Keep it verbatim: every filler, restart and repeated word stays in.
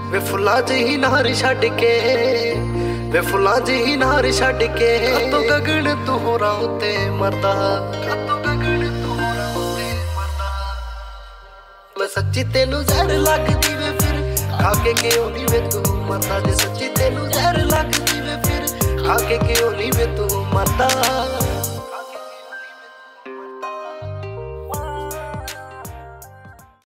वे फुल्लां च ही नार छड्ड के वे फुल्लां च ही नार छड्ड के कातों गगन तू होरां उत्ते मरदा कातों गगन तू होरां उत्ते मरदा मैं सच्ची तेनू जहर लगदी वे फिर खा के क्यों नी वे तू मरदा जे सच्ची तेनू जहर लगदी वे फिर खा के क्यों नी वे तू मरदा।